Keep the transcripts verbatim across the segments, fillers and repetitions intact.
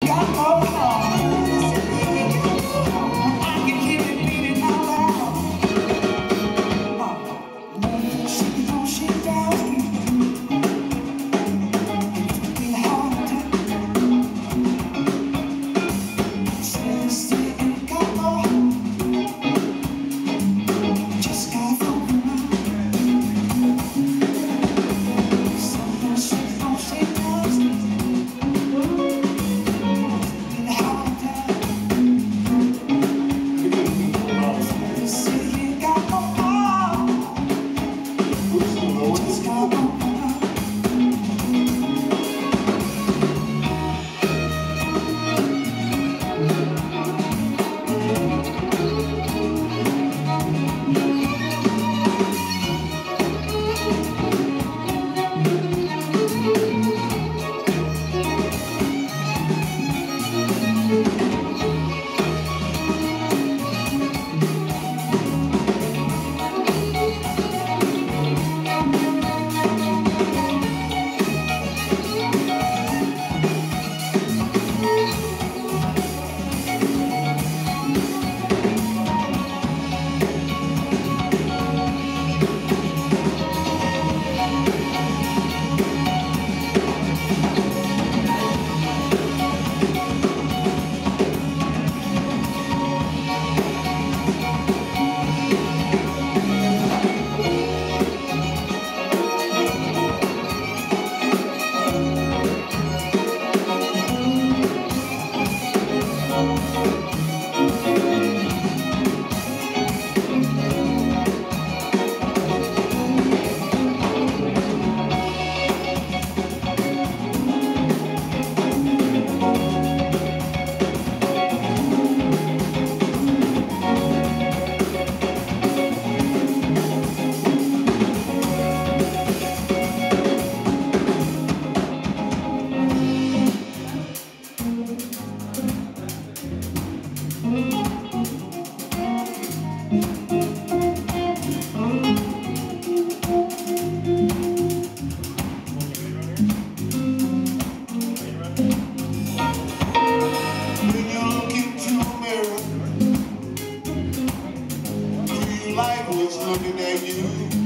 looking at you.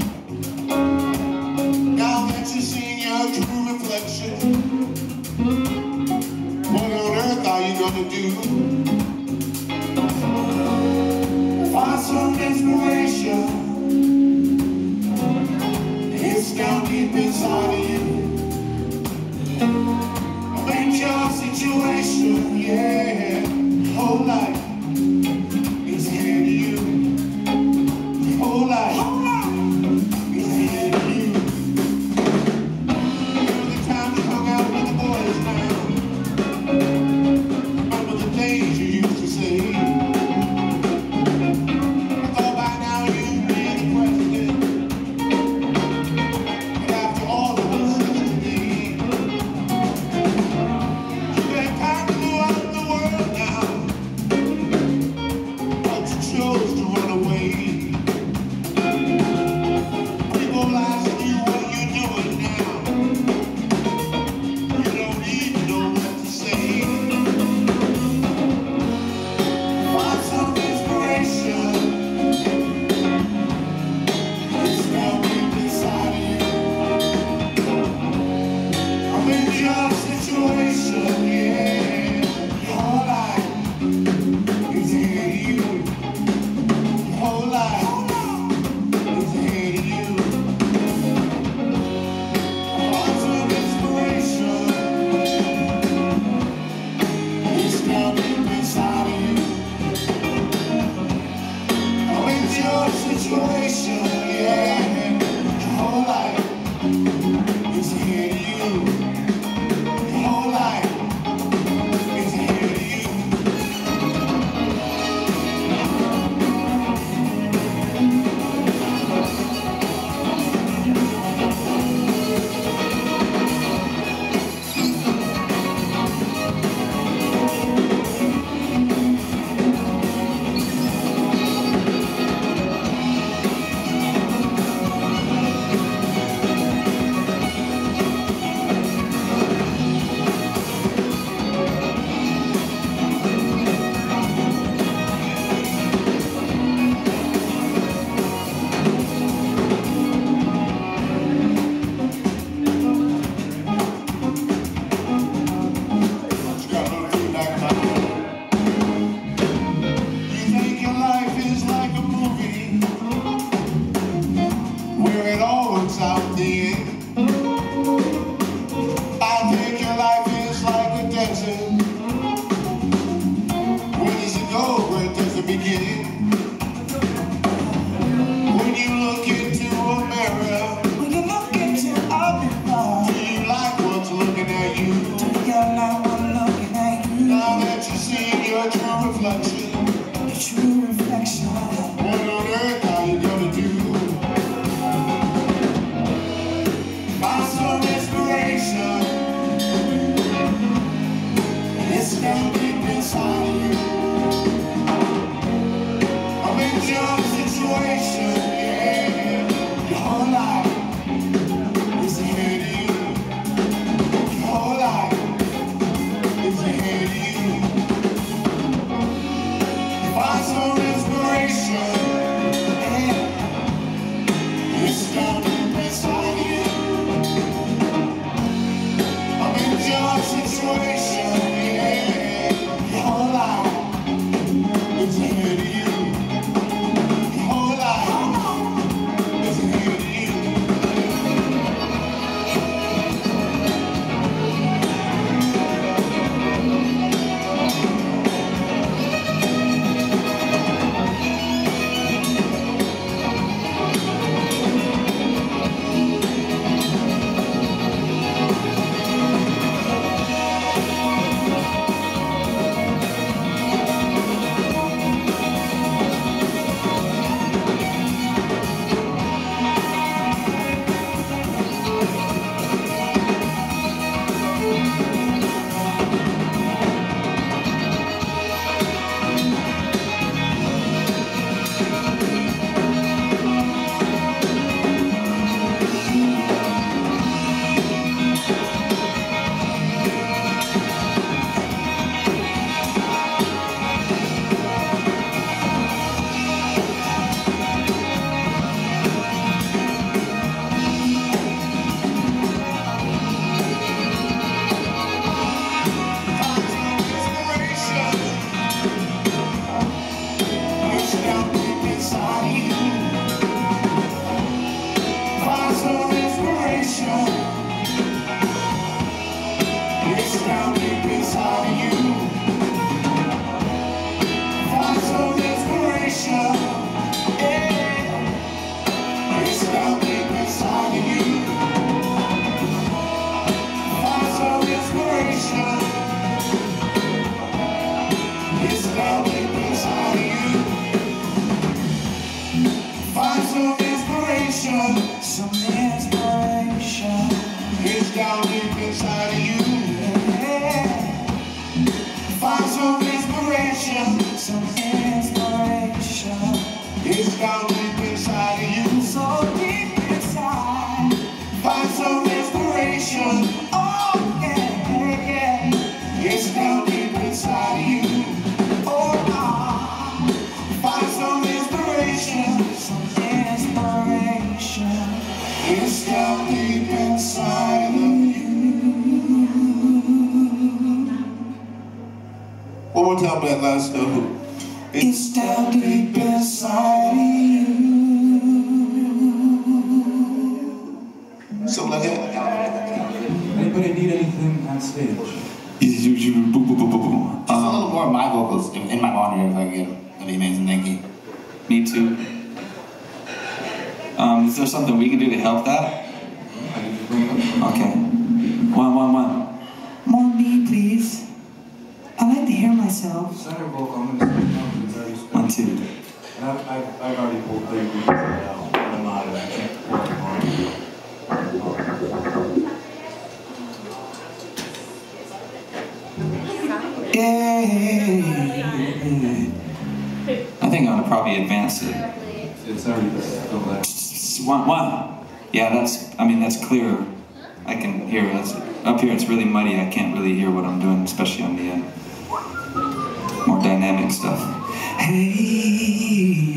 Now that you've seen your true reflection, what on earth are you gonna do? Find some inspiration. It's down deep inside of you. Make your situation, yeah, whole life is handed you. Whole life is handed you. Remember the time you hung out with the boys now. Remember the days you used to say. I thought by now you'd be the president. But after all of us yesterday, you had time to go out in the world. a true reflection. A true reflection. What on earth are you gonna do? Find some inspiration. It's down deep inside of you. I'm in your situation, yeah. Your whole life is ahead of you. Your whole life is ahead of you. Find some inspiration, yeah. It's down deep inside of you. I'm in your situation, yeah. Your whole life is ahead of you. Your whole life is ahead of you. It's down deep inside of you. Find some inspiration, yeah. It's down deep inside of you. Find some inspiration. It's down deep inside of you. Find some inspiration, some inspiration. It's down deep inside of you. Find some inspiration, some inspiration. It's down deep inside of you. So deep inside. Find some inspiration. Oh yeah, yeah. It's down deep inside of you. Oh no. Find some inspiration, some inspiration. It's down deep inside of you. One more time, Black Lives Matter. It's down deep inside of you. Something like that. Anybody need anything on stage? You, you, you, boo, boo, boo, boo, boo. Just a little more of my vocals in, in my monitor if I can get. That'd be amazing, thank you. Me too. Um, is there something we can do to help that? Okay. One, one, one. More me, please. I like to hear myself. Center vocal, I'm gonna speak now because it's already spent. One, two. And I've, I've, I've already pulled three weeks now. I'm not, I can't work tomorrow. Yeah. I think I'm gonna probably advance it. It's already still there. One, one. Yeah, that's, I mean, that's clear. I can hear it. That's, up here it's really muddy. I can't really hear what I'm doing, especially on the uh, more dynamic stuff. Hey,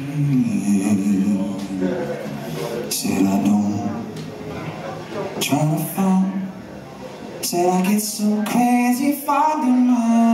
said I don't try to find. Said I get so crazy finding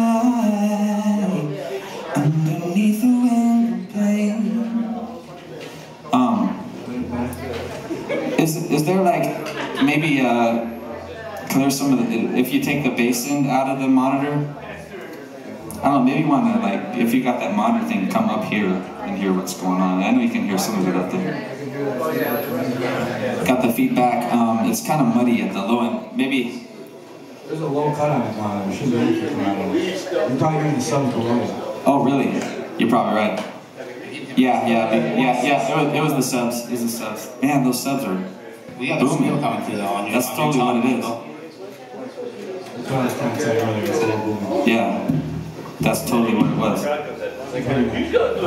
mine underneath the window pane. Um, is is there like maybe uh, clear some of the, if you take the bass end out of the monitor? I don't know, maybe you want to, like, if you got that monitor thing, come up here and hear what's going on. I know you can hear some of it up there. Got the feedback. Um, it's kind of muddy at the low end. Maybe There's a low cut on it now. There should be anything come out of it. You're probably getting the subs below it. Oh, really? You're probably right. Yeah, yeah, yeah, yeah. It was, it was the subs. It was the subs. Man, those subs are. We got the squeal coming through though. On your, That's on totally your what it is. That's what I was trying to say earlier. It's a little booming. Yeah, that's totally what it was. It's like heavy.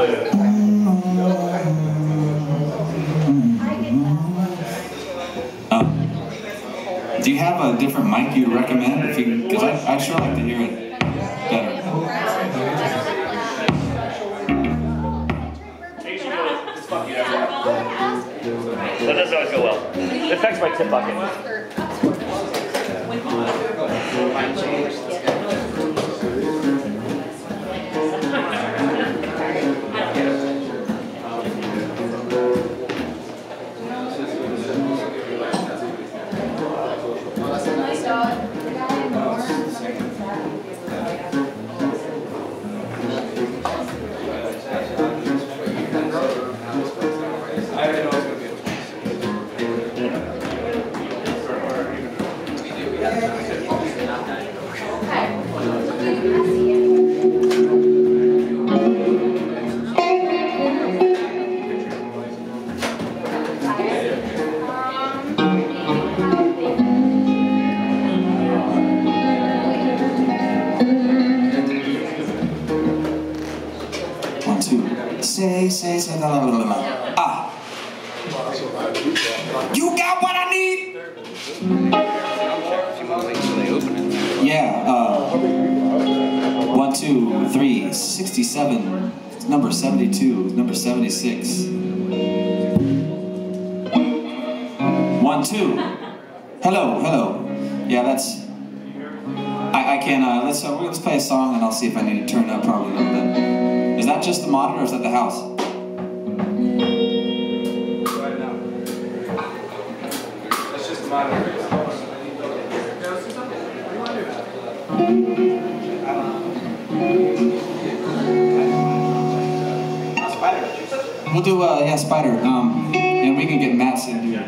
Um, do you have a different mic you'd recommend? If you, because I I'd sure like to hear it better. That doesn't always go well. It affects my tip bucket. Say, say, say, la, la, la, la. Ah. You got what I need? Yeah, uh, one, two, three, sixty-seven, number seventy-two, number seventy-six. One, two. Hello, hello. Yeah, that's, I, I can, uh, let's, uh, let's play a song and I'll see if I need to turn it up probably a little bit. Is that just the monitor or is that the house? Right now. That's just the monitor. We'll do, uh, yeah, Spider. Um, and we can get Matt in here.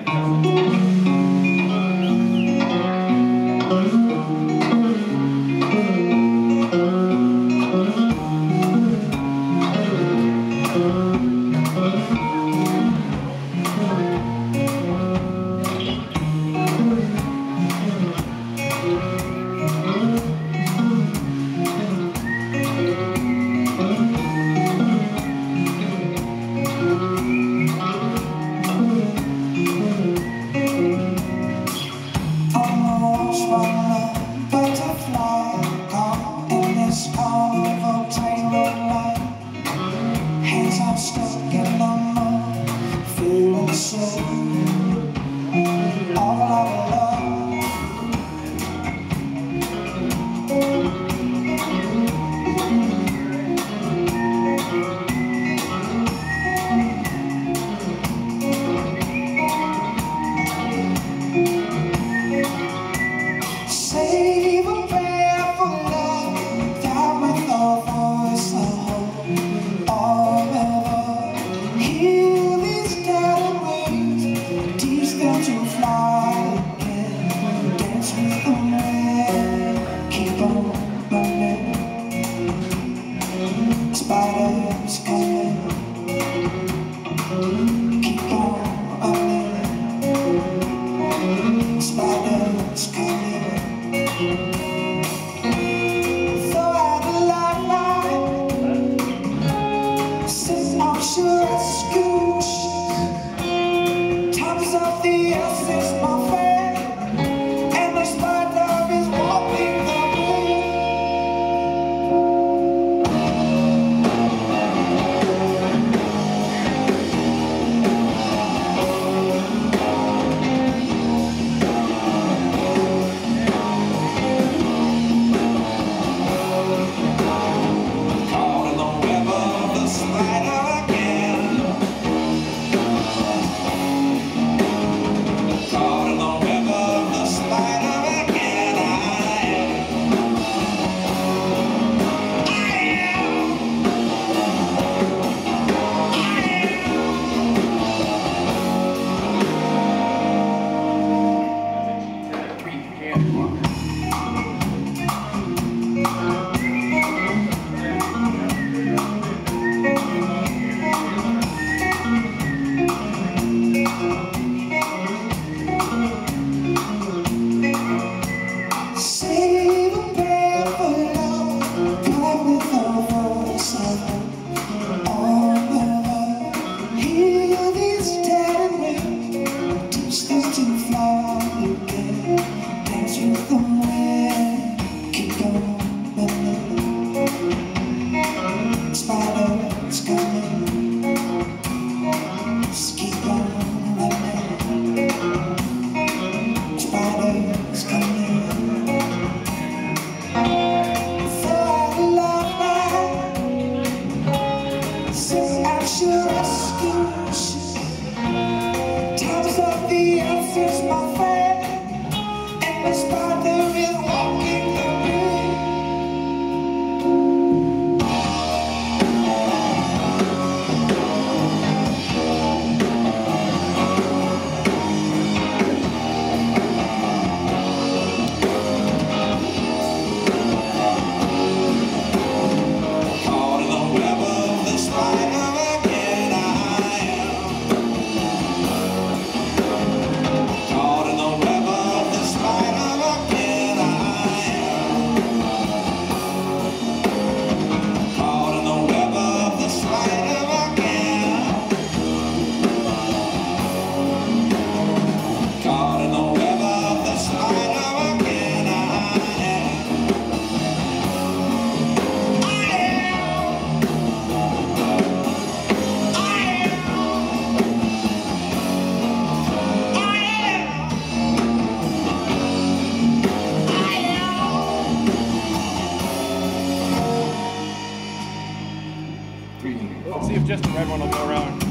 see if just the red one will go around.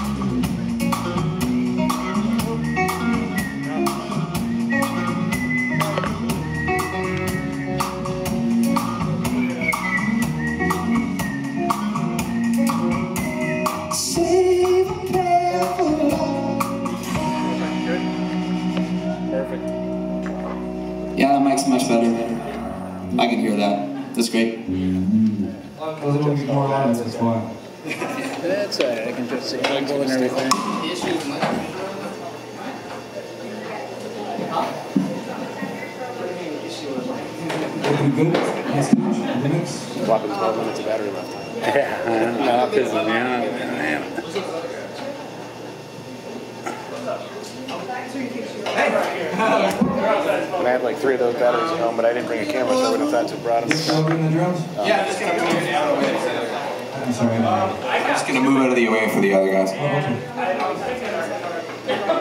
Perfect. Yeah, that mic's much better. I can hear that. That's great. Because it'll be more loud, that's why. That's alright, I can just see angle and everything. Looking good? Nice touch. The mix? Whopping twelve minutes of battery left. Yeah, not fizzling, man. And I had like three of those batteries at home, but I didn't bring a camera, so I wouldn't have thought to brought them. Still doing the drums? Yeah, I'm just gonna move it out of the way. I'm sorry. I'm just gonna move out of the way for the other guys. Oh, okay.